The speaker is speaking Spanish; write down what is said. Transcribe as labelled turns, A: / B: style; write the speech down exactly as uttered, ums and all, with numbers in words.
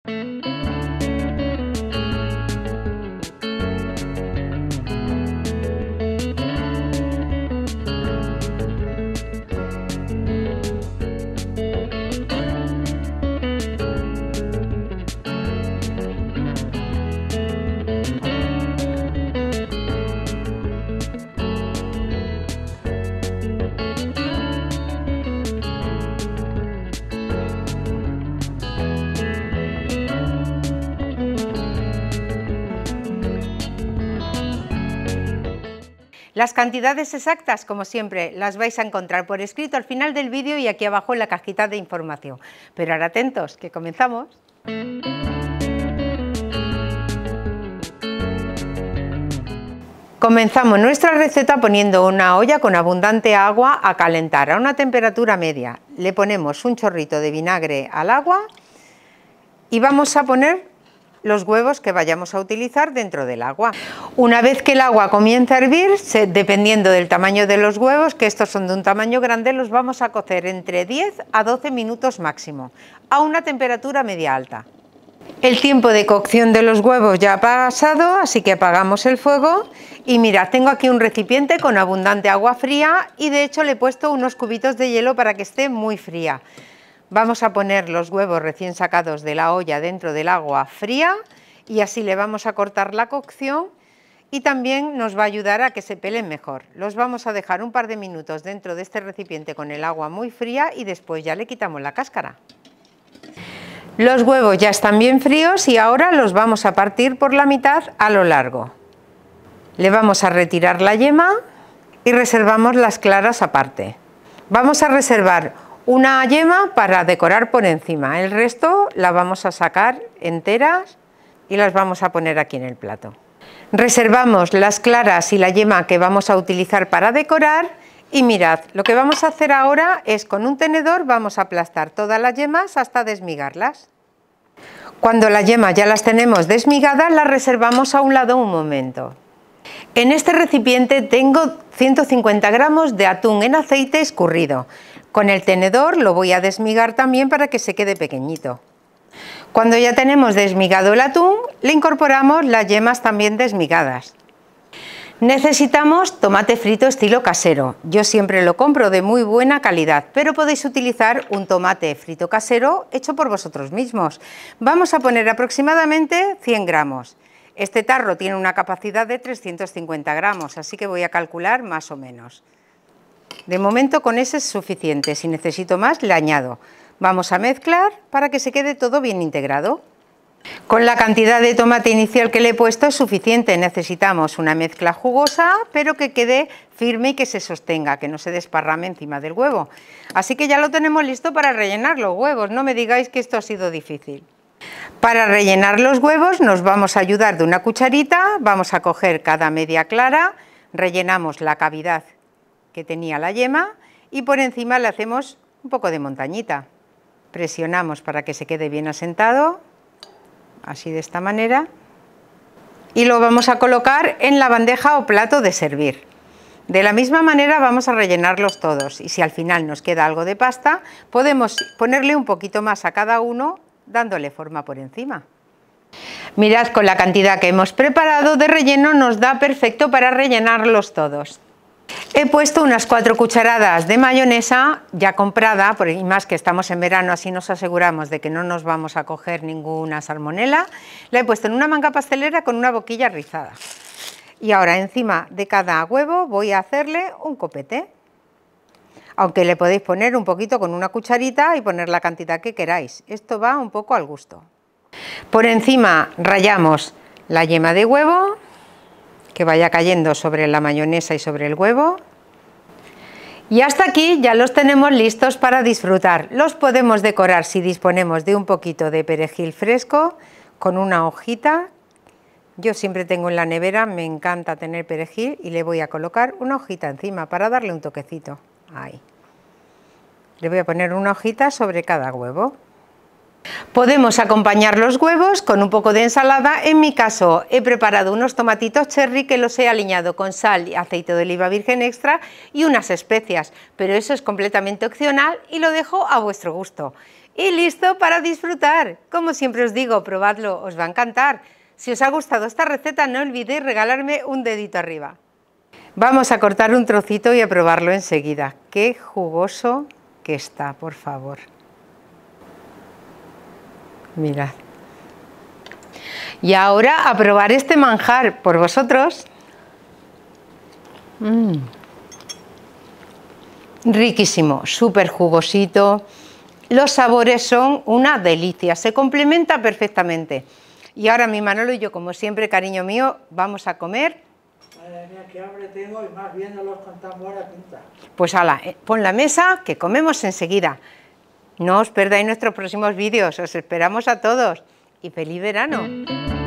A: Las cantidades exactas, como siempre, las vais a encontrar por escrito al final del vídeo y aquí abajo en la cajita de información. Pero ahora atentos, que comenzamos. Comenzamos nuestra receta poniendo una olla con abundante agua a calentar a una temperatura media. Le ponemos un chorrito de vinagre al agua y vamos a poner los huevos que vayamos a utilizar dentro del agua. Una vez que el agua comienza a hervir, se, dependiendo del tamaño de los huevos, que estos son de un tamaño grande, los vamos a cocer entre diez a doce minutos máximo, a una temperatura media alta. El tiempo de cocción de los huevos ya ha pasado, así que apagamos el fuego y mirad, tengo aquí un recipiente con abundante agua fría y de hecho le he puesto unos cubitos de hielo para que esté muy fría. Vamos a poner los huevos recién sacados de la olla dentro del agua fría y así le vamos a cortar la cocción y también nos va a ayudar a que se pelen mejor. Los vamos a dejar un par de minutos dentro de este recipiente con el agua muy fría y después ya le quitamos la cáscara. Los huevos ya están bien fríos y ahora los vamos a partir por la mitad a lo largo. Le vamos a retirar la yema y reservamos las claras aparte. Vamos a reservar una yema para decorar por encima, el resto la vamos a sacar enteras y las vamos a poner aquí en el plato. Reservamos las claras y la yema que vamos a utilizar para decorar y mirad, lo que vamos a hacer ahora es con un tenedor vamos a aplastar todas las yemas hasta desmigarlas. Cuando las yemas ya las tenemos desmigadas, las reservamos a un lado un momento. En este recipiente tengo ciento cincuenta gramos de atún en aceite escurrido. Con el tenedor lo voy a desmigar también para que se quede pequeñito. Cuando ya tenemos desmigado el atún, le incorporamos las yemas también desmigadas. Necesitamos tomate frito estilo casero. Yo siempre lo compro de muy buena calidad, pero podéis utilizar un tomate frito casero hecho por vosotros mismos. Vamos a poner aproximadamente cien gramos. Este tarro tiene una capacidad de trescientos cincuenta gramos, así que voy a calcular más o menos. De momento con ese es suficiente, si necesito más le añado. Vamos a mezclar para que se quede todo bien integrado. Con la cantidad de tomate inicial que le he puesto es suficiente, necesitamos una mezcla jugosa pero que quede firme y que se sostenga, que no se desparrame encima del huevo. Así que ya lo tenemos listo para rellenar los huevos, no me digáis que esto ha sido difícil. Para rellenar los huevos nos vamos a ayudar de una cucharita, vamos a coger cada media clara, rellenamos la cavidad que tenía la yema y por encima le hacemos un poco de montañita. Presionamos para que se quede bien asentado, así de esta manera, y lo vamos a colocar en la bandeja o plato de servir. De la misma manera vamos a rellenarlos todos y si al final nos queda algo de pasta, podemos ponerle un poquito más a cada uno dándole forma por encima. Mirad, con la cantidad que hemos preparado de relleno nos da perfecto para rellenarlos todos. He puesto unas cuatro cucharadas de mayonesa ya comprada, y más que estamos en verano, así nos aseguramos de que no nos vamos a coger ninguna salmonela. La he puesto en una manga pastelera con una boquilla rizada. Y ahora encima de cada huevo voy a hacerle un copete. Aunque le podéis poner un poquito con una cucharita y poner la cantidad que queráis. Esto va un poco al gusto. Por encima rallamos la yema de huevo, que vaya cayendo sobre la mayonesa y sobre el huevo. Y hasta aquí ya los tenemos listos para disfrutar. Los podemos decorar si disponemos de un poquito de perejil fresco con una hojita. Yo siempre tengo en la nevera, me encanta tener perejil y le voy a colocar una hojita encima para darle un toquecito. Ahí. Le voy a poner una hojita sobre cada huevo. Podemos acompañar los huevos con un poco de ensalada. En mi caso he preparado unos tomatitos cherry que los he aliñado con sal y aceite de oliva virgen extra y unas especias, pero eso es completamente opcional y lo dejo a vuestro gusto. y listo para disfrutar. Como siempre os digo, probadlo, os va a encantar. Si os ha gustado esta receta, no olvidéis regalarme un dedito arriba. Vamos a cortar un trocito y a probarlo enseguida. Qué jugoso que está, por favor. Mirad. Y ahora a probar este manjar por vosotros. Mm. Riquísimo, súper jugosito. Los sabores son una delicia, se complementa perfectamente. Y ahora mi Manolo y yo, como siempre, cariño mío, vamos a comer.
B: Madre mía, qué hambre tengo y más viéndolos con tan buena pinta.
A: Pues ala, pon la mesa que comemos enseguida. No os perdáis nuestros próximos vídeos, os esperamos a todos y feliz verano.